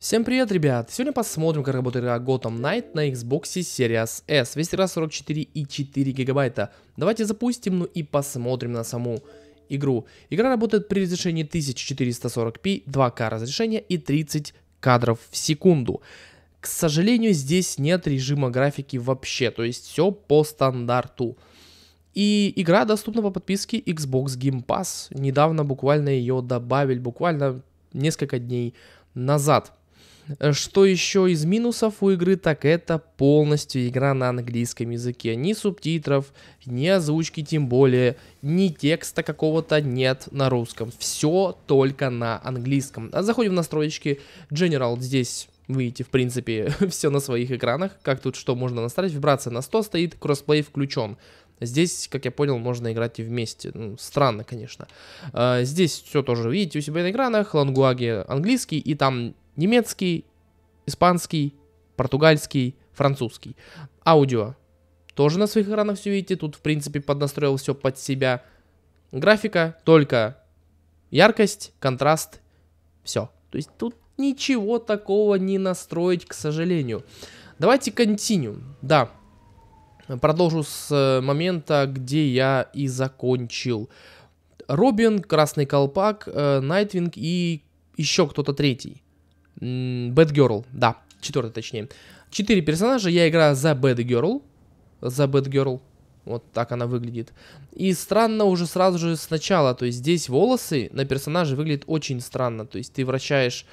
Всем привет, ребят! Сегодня посмотрим, как работает игра Gotham Knight на Xbox Series S. Весь раз 44,4 гигабайта. Давайте запустим, ну и посмотрим на саму игру. Игра работает при разрешении 1440p, 2К разрешения и 30 кадров в секунду. К сожалению, здесь нет режима графики вообще, то есть все по стандарту. И игра доступна по подписке Xbox Game Pass. Недавно буквально ее добавили, буквально несколько дней назад. Что еще из минусов у игры, так это полностью игра на английском языке. Ни субтитров, ни озвучки, тем более, ни текста какого-то нет на русском. Все только на английском. А заходим в настройки General. Здесь видите, в принципе, все на своих экранах. Как тут что можно настроить? Вибрация на 100 стоит, кроссплей включен. Здесь, как я понял, можно играть и вместе. Ну, странно, конечно. Здесь все тоже видите у себя на экранах. Лангуаги английский и там немецкий, испанский, португальский, французский. Аудио тоже на своих экранах все видите. Тут, в принципе, поднастроил все под себя. Графика только яркость, контраст, все. То есть тут ничего такого не настроить, к сожалению. Давайте continue. Да. Продолжу с момента, где я и закончил. Робин, Красный Колпак, Найтвинг и еще кто-то третий. Бэтгерл, да, четвертый точнее. 4 персонажа, я играю за Бэтгерл. Вот так она выглядит. И странно уже сразу же сначала, то есть здесь волосы на персонаже выглядят очень странно. То есть ты вращаешь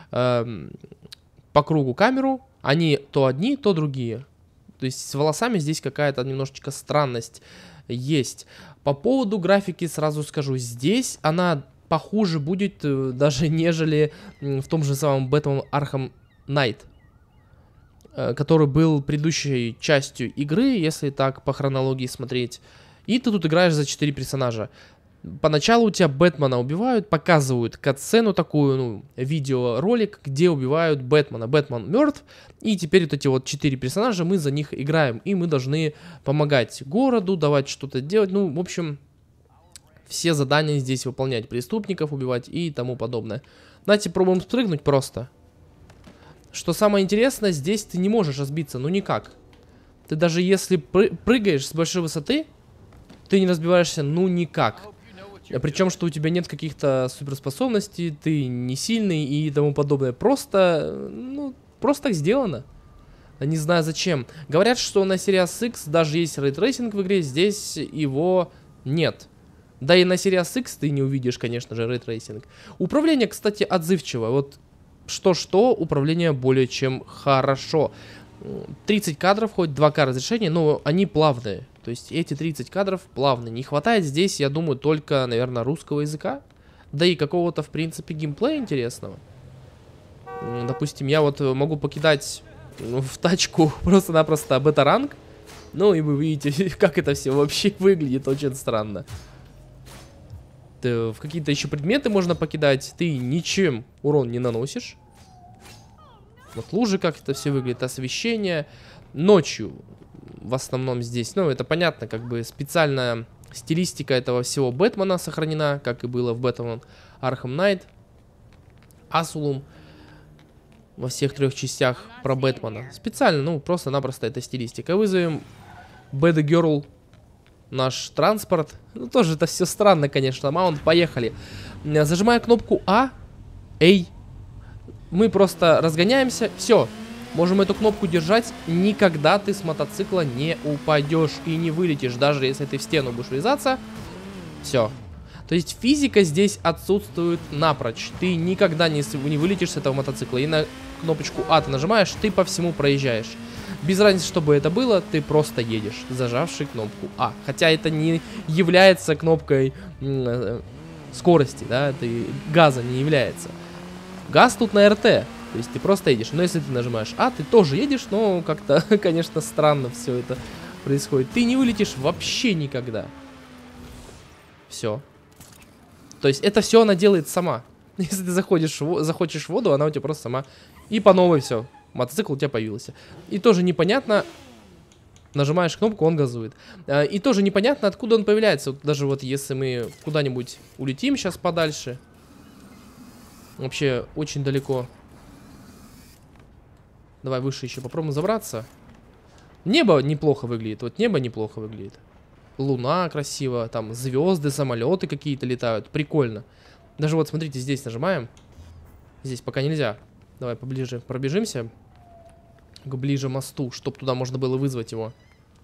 по кругу камеру, они то одни, то другие. То есть с волосами здесь какая-то немножечко странность есть. По поводу графики сразу скажу, здесь она похуже будет даже нежели в том же самом Batman Arkham Knight, который был предыдущей частью игры, если так по хронологии смотреть. И ты тут играешь за 4 персонажа. Поначалу у тебя Бэтмена убивают, показывают катсцену такую, ну, видеоролик, где убивают Бэтмена. Бэтмен мертв, и теперь вот эти вот 4 персонажа, мы за них играем, и мы должны помогать городу, давать что-то делать, ну, в общем, все задания здесь выполнять, преступников убивать и тому подобное. Давайте пробуем спрыгнуть просто. Что самое интересное, здесь ты не можешь разбиться, ну никак. Ты даже если прыгаешь с большой высоты, ты не разбиваешься, ну никак. Причем, что у тебя нет каких-то суперспособностей, ты не сильный и тому подобное. Просто, ну, просто так сделано. Не знаю зачем. Говорят, что на Series X даже есть рейтрейсинг в игре, здесь его нет. Да и на Series X ты не увидишь, конечно же, рейтрейсинг. Управление, кстати, отзывчиво. Вот что-что, управление более чем хорошо. 30 кадров, хоть 2К разрешения, но они плавные. То есть эти 30 кадров плавные. Не хватает здесь, я думаю, только, наверное, русского языка. Да и какого-то, в принципе, геймплея интересного. Допустим, я вот могу покидать в тачку просто-напросто бета-ранг. Ну и вы видите, как это все вообще выглядит очень странно. В какие-то еще предметы можно покидать. Ты ничем урон не наносишь. Вот лужи, как это все выглядит, освещение. Ночью в основном здесь, ну это понятно, как бы специальная стилистика этого всего Бэтмена сохранена, как и было в Batman Arkham Knight. Asylum во всех 3 частях про Бэтмена. Специально, ну просто-напросто это стилистика. Вызовем Бэтгерл, наш транспорт. Ну тоже это все странно, конечно. Маунт, поехали. Зажимая кнопку А, Эй. Мы просто разгоняемся, все. Можем эту кнопку держать, никогда ты с мотоцикла не упадешь и не вылетишь, даже если ты в стену будешь врезаться. Все. То есть физика здесь отсутствует напрочь. Ты никогда не вылетишь с этого мотоцикла. И на кнопочку А ты нажимаешь, ты по всему проезжаешь. Без разницы, что бы это было, ты просто едешь, зажавший кнопку А. Хотя это не является кнопкой скорости, да, газа не является. Газ тут на РТ, то есть ты просто едешь. Но если ты нажимаешь А, ты тоже едешь, но как-то, конечно, странно все это происходит. Ты не вылетишь вообще никогда. Все. То есть это все она делает сама. Если ты захочешь в воду, она у тебя просто сама. И по новой все. Мотоцикл у тебя появился. И тоже непонятно. Нажимаешь кнопку, он газует. И тоже непонятно, откуда он появляется. Вот даже вот если мы куда-нибудь улетим сейчас подальше. Вообще очень далеко. Давай выше еще попробуем забраться. Небо неплохо выглядит. Вот небо неплохо выглядит. Луна красиво. Там звезды, самолеты какие-то летают. Прикольно. Даже вот смотрите, здесь нажимаем. Здесь пока нельзя. Давай поближе пробежимся. К ближе мосту, чтобы туда можно было вызвать его.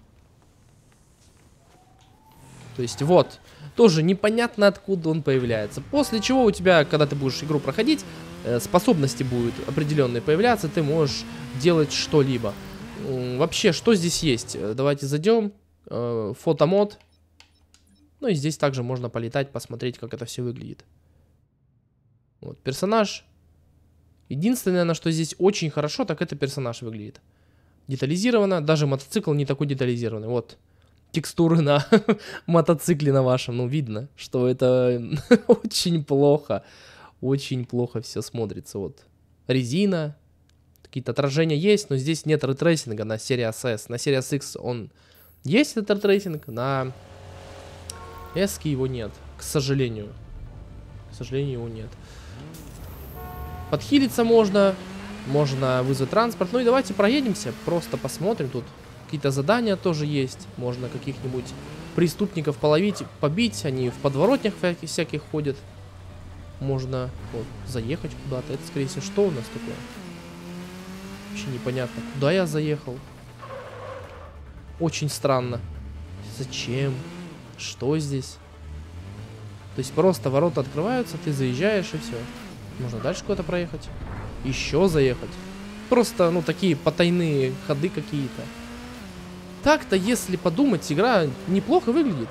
То есть вот. Тоже непонятно, откуда он появляется. После чего у тебя, когда ты будешь игру проходить, способности будут определенные появляться. Ты можешь делать что-либо. Вообще, что здесь есть? Давайте зайдем. Фотомод. Ну и здесь также можно полетать, посмотреть, как это все выглядит. Вот, персонаж. Единственное, на что здесь очень хорошо, так это персонаж выглядит. Детализировано. Даже мотоцикл не такой детализированный. Вот. Текстуры на мотоцикле на вашем. Ну, видно, что это очень плохо. Очень плохо все смотрится. Вот. Резина. Какие-то отражения есть, но здесь нет рейтрейсинга на Series S. На Series X он есть, этот рейтрейсинг. На S его нет. К сожалению. К сожалению, его нет. Подхилиться можно. Можно вызвать транспорт. Ну и давайте проедемся. Просто посмотрим. Тут какие-то задания тоже есть. Можно каких-нибудь преступников половить, побить. Они в подворотнях всяких ходят. Можно вот, заехать куда-то. Это, скорее всего, что у нас такое? Вообще непонятно. Куда я заехал? Очень странно. Зачем? Что здесь? То есть просто ворота открываются, ты заезжаешь и все. Можно дальше куда-то проехать. Еще заехать. Просто, ну, такие потайные ходы какие-то. Так-то, если подумать, игра неплохо выглядит.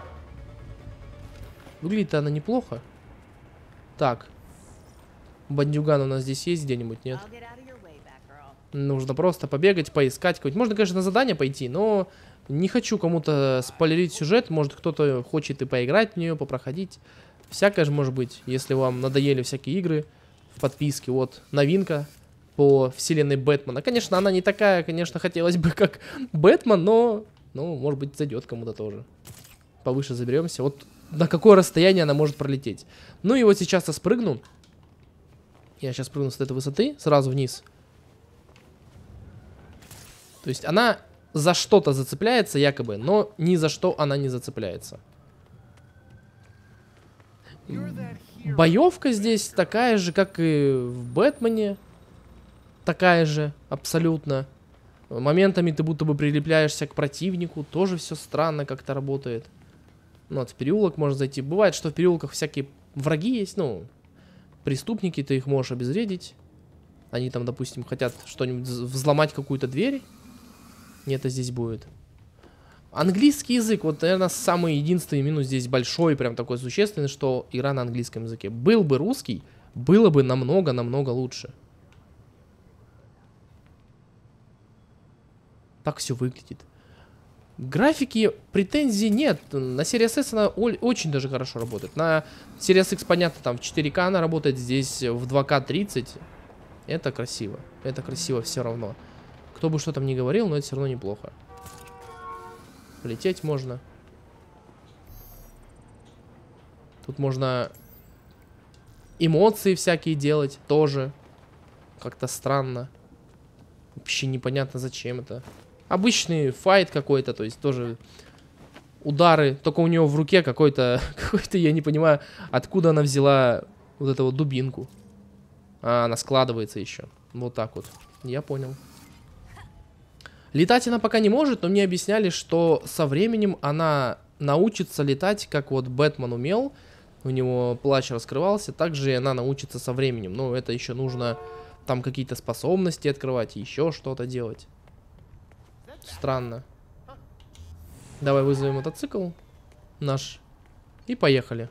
Выглядит она неплохо. Так. Бандюган у нас здесь есть где-нибудь, нет? Нужно просто побегать, поискать какой-нибудь. Можно, конечно, на задание пойти, но не хочу кому-то спойлерить сюжет. Может, кто-то хочет и поиграть в нее, попроходить. Всякое же может быть, если вам надоели всякие игры в подписке. Вот, новинка по вселенной Бэтмена. Конечно, она не такая, конечно, хотелось бы, как Бэтмен, но, ну, может быть, зайдет кому-то тоже. Повыше заберемся. Вот на какое расстояние она может пролететь. Ну и вот сейчас я спрыгну. Я сейчас прыгну с этой высоты, сразу вниз. То есть она за что-то зацепляется, якобы, но ни за что она не зацепляется. Боевка здесь такая же, как и в Бэтмене. Такая же, абсолютно. Моментами ты будто бы прилепляешься к противнику. Тоже все странно как-то работает. Ну, вот в переулок можно зайти. Бывает, что в переулках всякие враги есть, ну, преступники, ты их можешь обезвредить. Они там, допустим, хотят что-нибудь взломать, какую-то дверь. И это здесь будет. Английский язык, вот, наверное, самый единственный минус здесь большой, прям такой существенный, что игра на английском языке. Был бы русский, было бы намного-намного лучше. Так все выглядит. Графики претензий нет. На Series S она очень даже хорошо работает. На Series X, понятно, там в 4К она работает, здесь в 2К 30. Это красиво. Это красиво все равно. Кто бы что там ни говорил, но это все равно неплохо. Лететь можно. Тут можно эмоции всякие делать тоже. Как-то странно. Вообще непонятно, зачем это. Обычный файт какой-то, то есть тоже удары. Только у него в руке какой-то, я не понимаю, откуда она взяла вот эту вот дубинку. А, она складывается еще. Вот так вот. Я понял. Летать она пока не может, но мне объясняли, что со временем она научится летать, как вот Бэтмен умел. У него плащ раскрывался, также и она научится со временем. Но это еще нужно там какие-то способности открывать, еще что-то делать. Странно. Давай вызовем мотоцикл наш и поехали.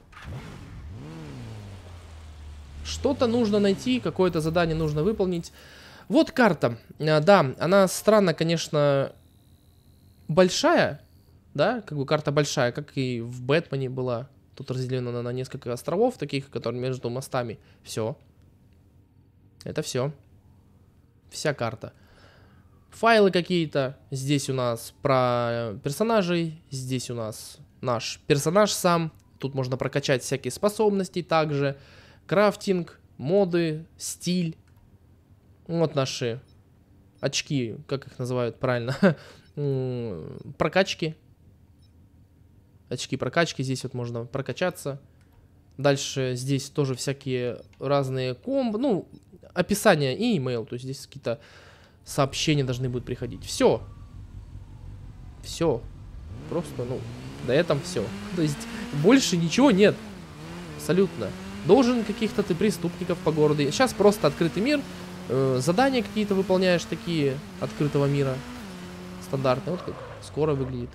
Что-то нужно найти, какое-то задание нужно выполнить. Вот карта. Да, она странно, конечно, большая. Да, как бы карта большая, как и в Бэтмене была. Тут разделена она на несколько островов, таких, которые между мостами. Все. Это все. Вся карта. Файлы какие-то. Здесь у нас про персонажей. Здесь у нас наш персонаж сам. Тут можно прокачать всякие способности также. Крафтинг, моды, стиль. Вот наши очки, как их называют правильно, прокачки. Очки прокачки, здесь вот можно прокачаться. Дальше здесь тоже всякие разные ну, описание и email, то есть здесь какие-то сообщения должны будут приходить. Все. Все. Просто, ну, до этого все. То есть больше ничего нет. Абсолютно. Должен каких-то ты преступников по городу. Сейчас просто открытый мир. Задания какие-то выполняешь такие открытого мира. Стандартные. Вот как скоро выглядит.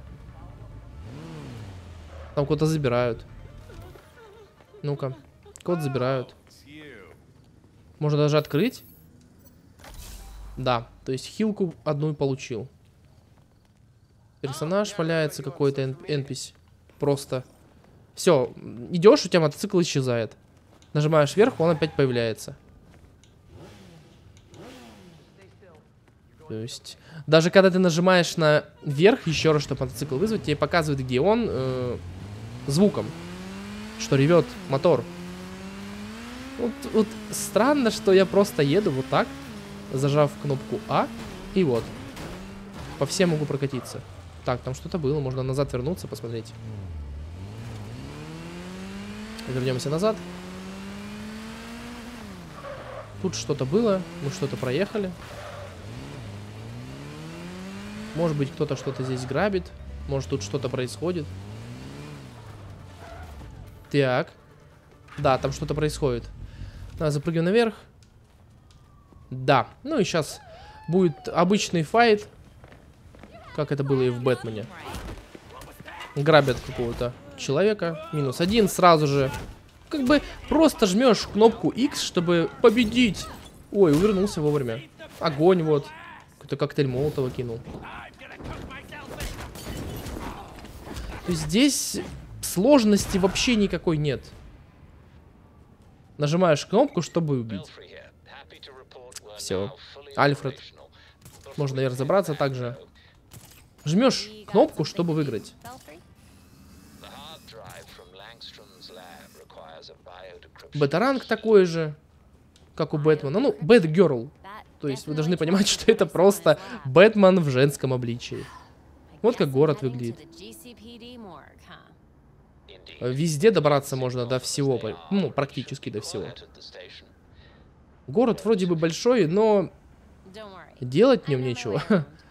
Там кого-то забирают. Ну-ка. Кого-то забирают. Можно даже открыть. Да. То есть хилку одну получил. Персонаж валяется какой-то NPC. Просто. Все. Идешь, у тебя мотоцикл исчезает. Нажимаешь вверх, он опять появляется. То есть, даже когда ты нажимаешь на вверх, еще раз, чтобы мотоцикл вызвать, тебе показывает, где он, звуком. Что ревет мотор. Вот странно, что я просто еду вот так, зажав кнопку А, и вот. По всем могу прокатиться. Так, там что-то было, можно назад вернуться, посмотреть. Вернемся назад. Тут что-то было, мы что-то проехали. Может быть, кто-то что-то здесь грабит. Может, тут что-то происходит. Так. Да, там что-то происходит. Давай запрыгиваем наверх. Да. Ну и сейчас будет обычный файт. Как это было и в Бэтмене. Грабят какого-то человека. -1 сразу же. Как бы просто жмешь кнопку X, чтобы победить. Ой, увернулся вовремя. Огонь вот. Какой-то коктейль Молотова кинул. То есть здесь сложности вообще никакой нет. Нажимаешь кнопку, чтобы убить. Все. Альфред. Можно и разобраться также. Жмешь кнопку, чтобы выиграть. Бета-ранг такой же, как у Бэтмена. Ну, Бэтгерл. То есть вы должны понимать, что это просто Бэтмен в женском обличии. Вот как город выглядит. Везде добраться можно до всего. Ну, практически до всего. Город вроде бы большой, но делать в нем нечего.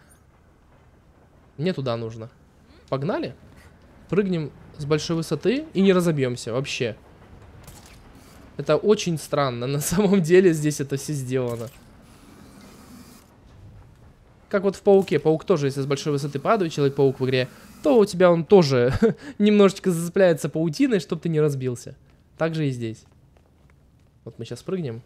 Мне туда нужно. Погнали. Прыгнем с большой высоты и не разобьемся вообще. Это очень странно. На самом деле здесь это все сделано. Как вот в Пауке. Паук тоже, если с большой высоты падает Человек-паук в игре, то у тебя он тоже немножечко зацепляется паутиной, чтобы ты не разбился. Так же и здесь. Вот мы сейчас прыгнем.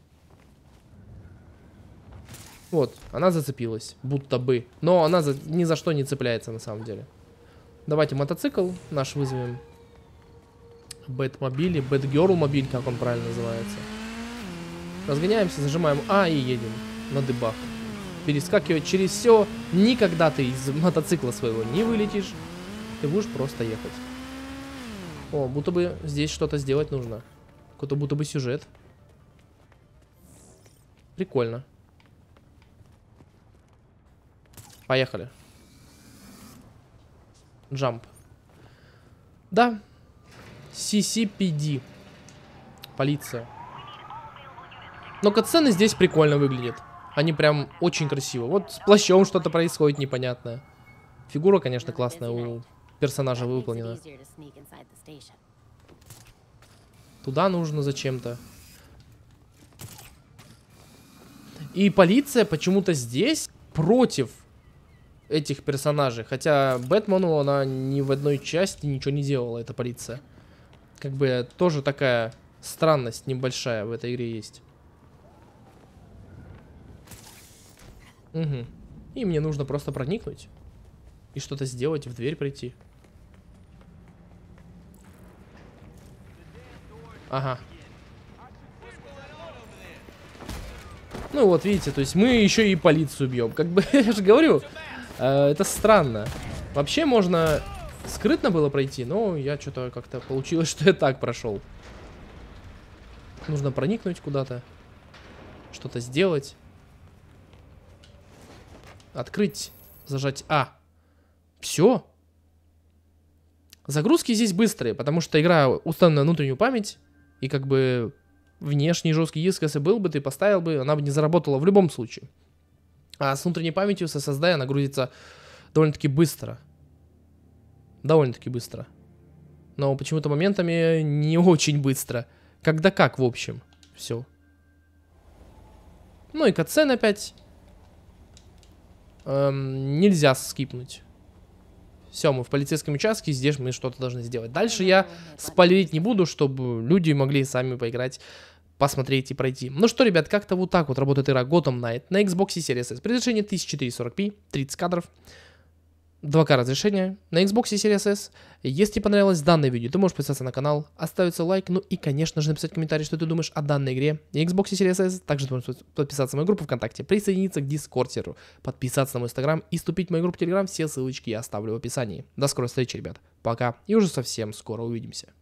Вот, она зацепилась, будто бы. Но она ни за что не цепляется на самом деле. Давайте мотоцикл наш вызовем. Бэтмобиль, Бэтгерл мобиль, как он правильно называется. Разгоняемся, зажимаем А и едем на дебаг. Перескакивать через все. Никогда ты из мотоцикла своего не вылетишь. Ты будешь просто ехать. О, будто бы здесь что-то сделать нужно. Какой-то будто бы сюжет. Прикольно. Поехали. Джамп. Да. CCPD. Полиция. Но катсцены здесь прикольно выглядят. Они прям очень красиво. Вот с плащом что-то происходит непонятное. Фигура, конечно, классная у персонажа выполнена. Туда нужно зачем-то. И полиция почему-то здесь против этих персонажей. Хотя Бэтмену она ни в одной части ничего не делала, эта полиция. Как бы тоже такая странность небольшая в этой игре есть. Угу. И мне нужно просто проникнуть. И что-то сделать, в дверь прийти. Ага. Ну вот, видите, то есть мы еще и полицию бьем. Как бы, я же говорю, это странно. Вообще можно скрытно было пройти, но я что-то как-то получилось, что я так прошел. Нужно проникнуть куда-то. Что-то сделать. Открыть. Зажать А. Все. Загрузки здесь быстрые, потому что игра установлена на внутреннюю память. И как бы внешний жесткий диск, если был бы, ты поставил бы, она бы не заработала в любом случае. А с внутренней памятью с SSD она грузится довольно-таки быстро. Довольно-таки быстро. Но почему-то моментами не очень быстро. Когда как, в общем. Все. Ну и катсцен опять. Нельзя скипнуть. Все, мы в полицейском участке, здесь мы что-то должны сделать. Дальше я спойлерить не буду, чтобы люди могли сами поиграть, посмотреть и пройти. Ну что, ребят, как-то вот так вот работает игра Gotham Knight на Xbox Series S. При разрешении 1440p, 30 кадров, 2К разрешения на Xbox Series S. Если понравилось данное видео, ты можешь подписаться на канал, оставить свой лайк, ну и, конечно же, написать комментарий, что ты думаешь о данной игре на Xbox Series S. Также ты можешь подписаться на мою группу ВКонтакте, присоединиться к Discord серверу, подписаться на мой Инстаграм и вступить в мою группу Telegram. Все ссылочки я оставлю в описании. До скорой встречи, ребят. Пока и уже совсем скоро увидимся.